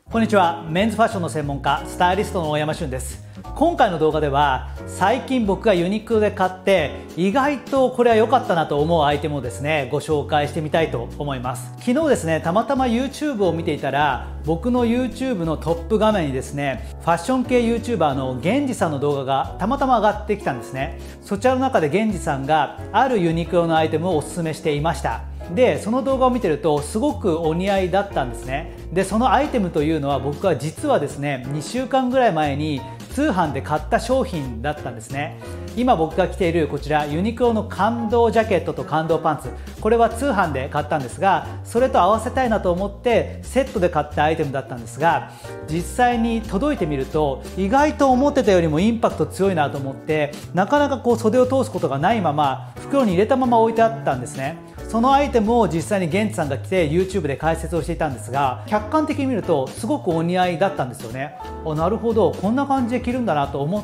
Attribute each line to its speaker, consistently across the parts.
Speaker 1: こんにちは。メンズファッションの専門家スタイリストの大山俊です。今回の動画では最近僕がユニクロで買って意外とこれは良かったなと思うアイテムをですねご紹介してみたいと思います。昨日ですねたまたま YouTube を見ていたら僕の YouTube のトップ画面にですねファッション系 YouTuber の源氏さんの動画がたまたま上がってきたんですね。そちらの中で源氏さんがあるユニクロのアイテムをおすすめしていました。でその動画を見てるとすごくお似合いだったんですね。でそのアイテムというのは僕は実はですね2週間ぐらい前に通販で買った商品だったんですね。今僕が着ているこちらユニクロの感動ジャケットと感動パンツ、これは通販で買ったんですが、それと合わせたいなと思ってセットで買ったアイテムだったんですが、実際に届いてみると意外と思ってたよりもインパクト強いなと思って、なかなか袖を通すことがないまま袋に入れたまま置いてあったんですね。そのアイテムを実際に源氏さんが着て YouTube で解説をしていたんですが、客観的に見るとすごくお似合いだったんですよね。なるほど、こんな感じで着るんだなと思って、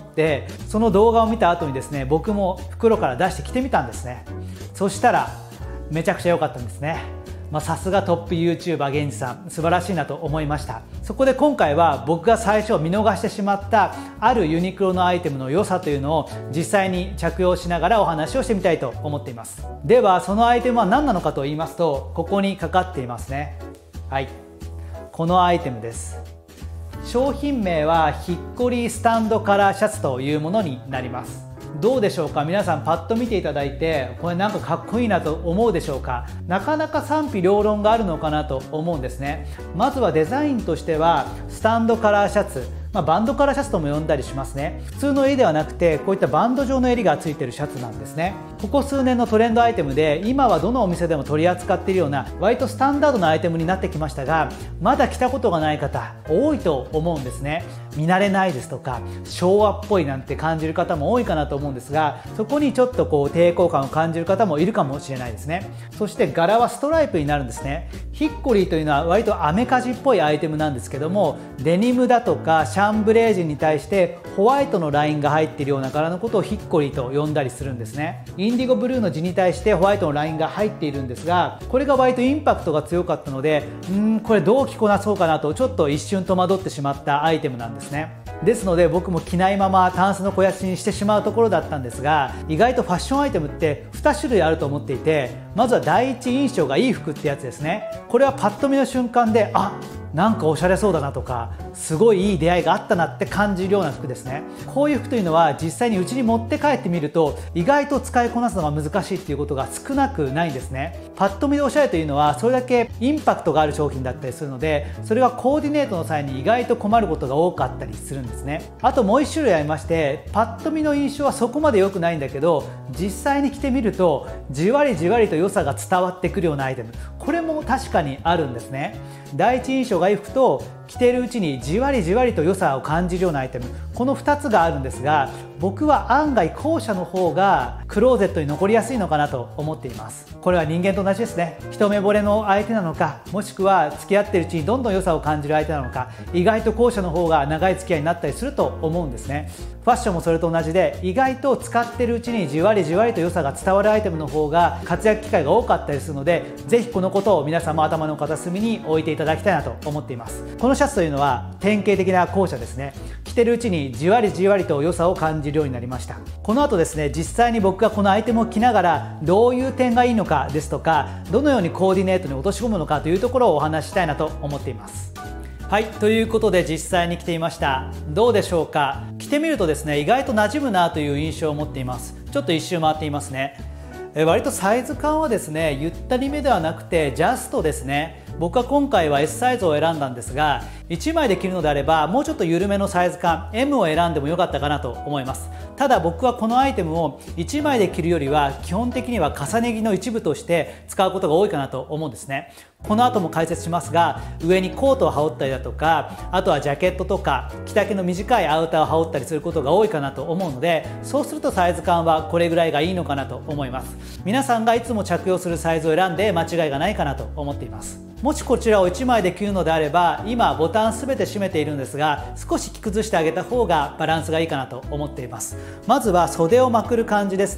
Speaker 1: その動画を見た後にですね僕も袋から出して着てみたんですね。そしたらめちゃくちゃ良かったんですね。さすがトップ YouTuber 源氏さん、素晴らしいなと思いました。そこで今回は僕が最初見逃してしまったあるユニクロのアイテムの良さというのを実際に着用しながらお話をしてみたいと思っています。ではそのアイテムは何なのかと言いますと、ここにかかっていますね。はい、このアイテムです。商品名はヒッコリースタンドカラーシャツというものになります。どうでしょうか。皆さんパッと見ていただいてこれなんかかっこいいなと思うでしょうか。なかなか賛否両論があるのかなと思うんですね。まずはデザインとしてはスタンドカラーシャツ、バンドカラーシャツとも呼んだりしますね。普通の襟ではなくてこういったバンド状の襟がついているシャツなんですね。ここ数年のトレンドアイテムで今はどのお店でも取り扱っているような割とスタンダードなアイテムになってきましたが、まだ着たことがない方多いと思うんですね。見慣れないですとか昭和っぽいなんて感じる方も多いかなと思うんですが、そこにちょっと抵抗感を感じる方もいるかもしれないですね。そして柄はストライプになるんですね。ヒッコリーというのは割とアメカジっぽいアイテムなんですけども、デニムだとかシャンブレージンに対してホワイトのラインが入っているような柄のことをヒッコリーと呼んだりするんですね。インディゴブルーの地に対してホワイトのラインが入っているんですが、これが割とインパクトが強かったのでこれどう着こなそうかなとちょっと一瞬戸惑ってしまったアイテムなんですね。ですので僕も着ないままタンスの肥やしにしてしまうところだったんですが、意外とファッションアイテムって2種類あると思っていて、まずは第一印象がいい服ってやつですね。これはパッと見の瞬間でなんかおしゃれそうだなとかすごいいい出会いがあったなって感じるような服ですね。こういう服というのは実際に家に持って帰ってみると意外と使いこなすのが難しいっていうことが少なくないんですね。パッと見でおしゃれというのはそれだけインパクトがある商品だったりするので、それがコーディネートの際に意外と困ることが多かったりするんですね。あともう1種類ありまして、パッと見の印象はそこまで良くないんだけど実際に着てみるとじわりじわりと良さが伝わってくるようなアイテム、これも確かにあるんですね。第一印象がいい服と着ているうちにじわりじわりと良さを感じるようなアイテム、この2つがあるんですが、僕は案外後者の方がクローゼットに残りやすいのかなと思っています。これは人間と同じですね。一目惚れの相手なのか、もしくは付き合っているうちにどんどん良さを感じる相手なのか、意外と後者の方が長い付き合いになったりすると思うんですね。ファッションもそれと同じで、意外と使っているうちにじわりじわりと良さが伝わるアイテムの方が活躍機会が多かったりするので、ぜひこのことを皆さんも頭の片隅に置いていただきたいなと思っています。このシャツというのは典型的な後者ですね。着てるうちにじわりじわりと良さを感じるようになりました。この後ですね、実際に僕がこのアイテムを着ながらどういう点がいいのかですとか、どのようにコーディネートに落とし込むのかというところをお話ししたいなと思っています。はい、ということで実際に着てみました。どうでしょうか。着てみるとですね、意外と馴染むなという印象を持っています。ちょっと一周回っていますね。割とサイズ感はですね、ゆったりめではなくてジャストですね。僕は今回は S サイズを選んだんですが、1枚で着るのであればもうちょっと緩めのサイズ感 M を選んでもよかったかなと思います。ただ僕はこのアイテムを1枚で着るよりは基本的には重ね着の一部として使うことが多いかなと思うんですね。この後も解説しますが、上にコートを羽織ったりだとか、あとはジャケットとか着丈の短いアウターを羽織ったりすることが多いかなと思うので、そうするとサイズ感はこれぐらいがいいのかなと思います。皆さんがいつも着用するサイズを選んで間違いがないかなと思っています。もしこちらを1枚で着るのであれば、今ボタンすべて閉めているんですが、少し着崩してあげた方がバランスがいいかなと思っています。まずは袖をまくる感じですね。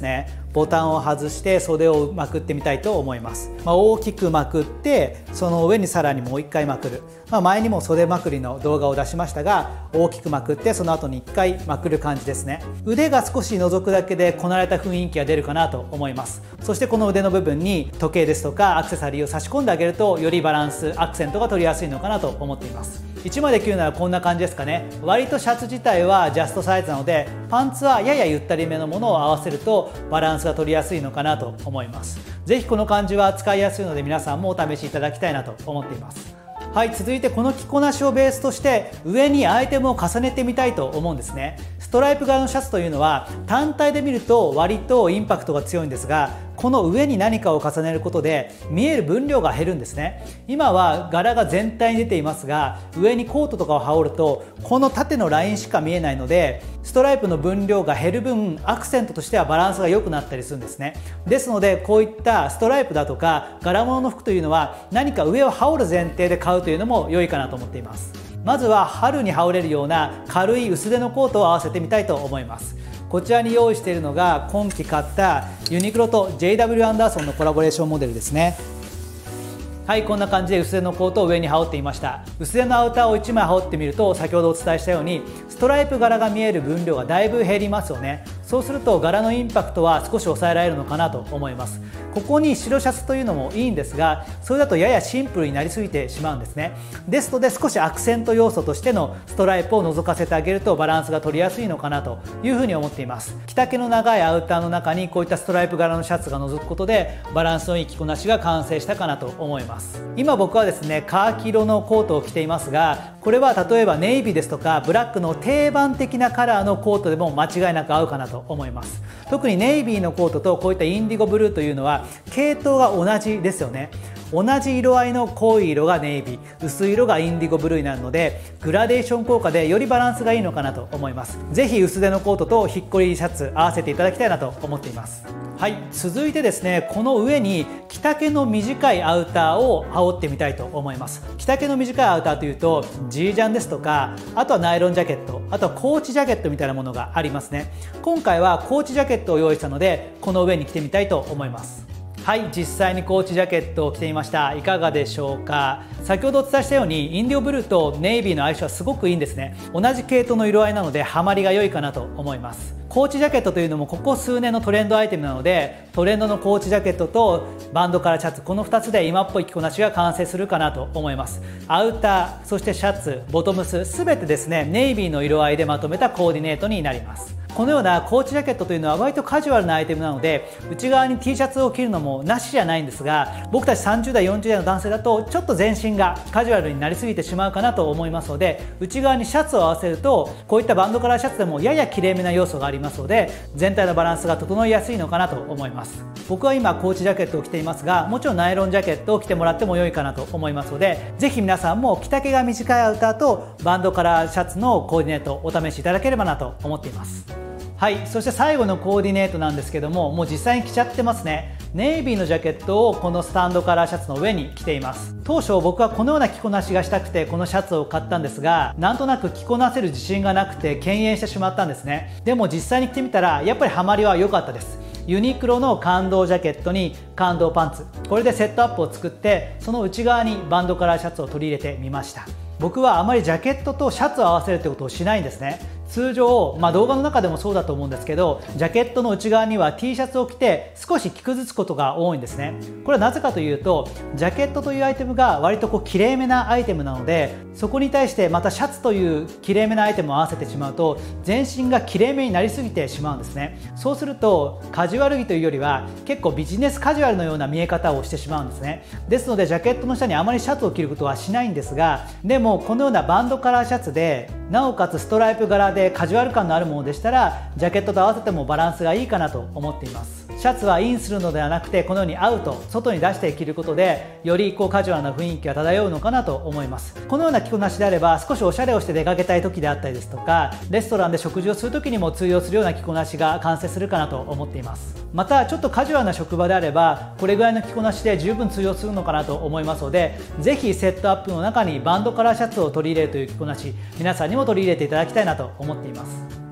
Speaker 1: ボタンを外して袖をまくってみたいと思います。大きくまくってその上にさらにもう1回まくる、前にも袖まくりの動画を出しましたが、大きくまくってその後に1回まくる感じですね。腕が少し覗くだけでこなれた雰囲気が出るかなと思います。そしてこの腕の部分に時計ですとかアクセサリーを差し込んであげると、よりバランスアクセントが取りやすいのかなと思っています。1枚で着るならこんな感じですかね。割とシャツ自体はジャストサイズなので、パンツはややゆったりめのものを合わせるとバランスが取りやすいのかなと思います。ぜひこの感じは使いやすいので、皆さんもお試しいただきたいなと思っています。はい、続いてこの着こなしをベースとして上にアイテムを重ねてみたいと思うんですね。ストライプ柄のシャツというのは単体で見ると割とインパクトが強いんですが、この上に何かを重ねることで見える分量が減るんですね。今は柄が全体に出ていますが、上にコートとかを羽織るとこの縦のラインしか見えないので、ストライプの分量が減る分アクセントとしてはバランスが良くなったりするんですね。ですのでこういったストライプだとか柄物の服というのは何か上を羽織る前提で買うというのも良いかなと思っています。まずは春に羽織れるような軽い薄手のコートを合わせてみたいと思います。こちらに用意しているのが今季買ったユニクロと JW アンダーソンのコラボレーションモデルですね。はい、こんな感じで薄手のコートを上に羽織っていました。薄手のアウターを1枚羽織ってみると、先ほどお伝えしたようにストライプ柄が見える分量がだいぶ減りますよね。そうすると柄のインパクトは少し抑えられるのかなと思います。ここに白シャツというのもいいんですが、それだとややシンプルになりすぎてしまうんですね。ですので少しアクセント要素としてのストライプを覗かせてあげるとバランスが取りやすいのかなというふうに思っています。着丈の長いアウターの中にこういったストライプ柄のシャツが覗くことでバランスのいい着こなしが完成したかなと思います。今僕はですね、カーキ色のコートを着ていますが、これは例えばネイビーですとかブラックの定番的なカラーのコートでも間違いなく合うかなと思います。特にネイビーのコートとこういったインディゴブルーというのは系統が同じですよね。同じ色合いの濃い色がネイビー、薄い色がインディゴブルーになるので、グラデーション効果でよりバランスがいいのかなと思います。ぜひ薄手のコートとひっこりシャツ合わせていただきたいなと思っています。はい、続いてですね、この上に着丈の短いアウターを羽織ってみたいと思います。着丈の短いアウターというとジージャンですとか、あとはナイロンジャケット、あとはコーチジャケットみたいなものがありますね。今回はコーチジャケットを用意したので、この上に着てみたいと思います。はい、実際にコーチジャケットを着てみました。いかがでしょうか。先ほどお伝えしたようにインディゴブルーとネイビーの相性はすごくいいんですね。同じ系統の色合いなのでハマりが良いかなと思います。コーチジャケットというのもここ数年のトレンドアイテムなので、トレンドのコーチジャケットとバンドからシャツ、この2つで今っぽい着こなしが完成するかなと思います。アウター、そしてシャツ、ボトムス、全てですね、ネイビーの色合いでまとめたコーディネートになります。このようなコーチジャケットというのは割とカジュアルなアイテムなので、内側に T シャツを着るのもなしじゃないんですが、僕たち30代40代の男性だとちょっと全身がカジュアルになりすぎてしまうかなと思いますので、内側にシャツを合わせるとこういったバンドカラーシャツでもややきれいめな要素がありますので、全体のバランスが整いやすいのかなと思います。僕は今コーチジャケットを着ていますが、もちろんナイロンジャケットを着てもらっても良いかなと思いますので、ぜひ皆さんも着丈が短いアウターとバンドカラーシャツのコーディネートをお試しいただければなと思っています。はい、そして最後のコーディネートなんですけども、もう実際に着ちゃってますね。ネイビーのジャケットをこのスタンドカラーシャツの上に着ています。当初僕はこのような着こなしがしたくてこのシャツを買ったんですが、なんとなく着こなせる自信がなくて敬遠してしまったんですね。でも実際に着てみたらやっぱりハマりは良かったです。ユニクロの感動ジャケットに感動パンツ、これでセットアップを作って、その内側にバンドカラーシャツを取り入れてみました。僕はあまりジャケットとシャツを合わせるということをしないんですね。通常、動画の中でもそうだと思うんですけど、ジャケットの内側には T シャツを着て少し着崩すことが多いんですね。これはなぜかというと、ジャケットというアイテムが割ときれいめなアイテムなので、そこに対してまたシャツというきれいめなアイテムを合わせてしまうと全身がきれいめになりすぎてしまうんですね。そうするとカジュアル着というよりは結構ビジネスカジュアルのような見え方をしてしまうんですね。ですのでジャケットの下にあまりシャツを着ることはしないんですが、でもこのようなバンドカラーシャツでなおかつストライプ柄でカジュアル感のあるものでしたら、ジャケットと合わせてもバランスがいいかなと思っています。シャツはインするのではなくて、このようにアウト、外に出して着ることでよりカジュアルな雰囲気が漂うのかなと思います。このような着こなしであれば、少しおしゃれをして出かけたい時であったりですとか、レストランで食事をする時にも通用するような着こなしが完成するかなと思っています。またちょっとカジュアルな職場であれば、これぐらいの着こなしで十分通用するのかなと思いますので、ぜひセットアップの中にバンドカラーシャツを取り入れるという着こなし、皆さんにも取り入れていただきたいなと思っています。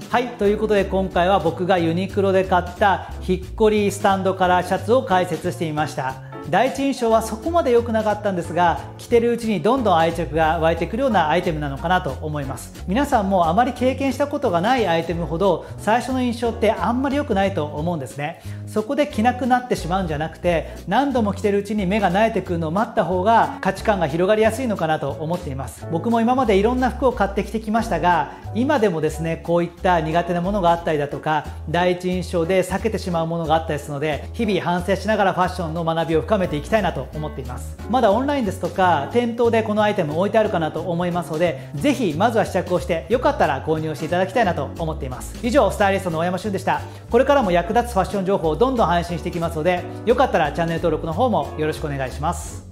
Speaker 1: はい、ということで今回は僕がユニクロで買ったヒッコリースタンドカラーシャツを解説してみました。第一印象はそこまで良くなかったんですが、着てるうちにどんどん愛着が湧いてくるようなアイテムなのかなと思います。皆さんもあまり経験したことがないアイテムほど最初の印象ってあんまり良くないと思うんですね。そこで着なくなってしまうんじゃなくて、何度も着てるうちに目が慣れてくるのを待った方が価値観が広がりやすいのかなと思っています。僕も今までいろんな服を買ってきてきましたが、今でもですね、こういった苦手なものがあったりだとか、第一印象で避けてしまうものがあったりするので、日々反省しながらファッションの学びを深めていきたいなと思っています。まだオンラインですとか店頭でこのアイテム置いてあるかなと思いますので、ぜひまずは試着をしてよかったら購入していただきたいなと思っています。以上、スタイリストの大山俊でした。これからも役立つファッション情報をどんどん配信していきますので、よかったらチャンネル登録の方もよろしくお願いします。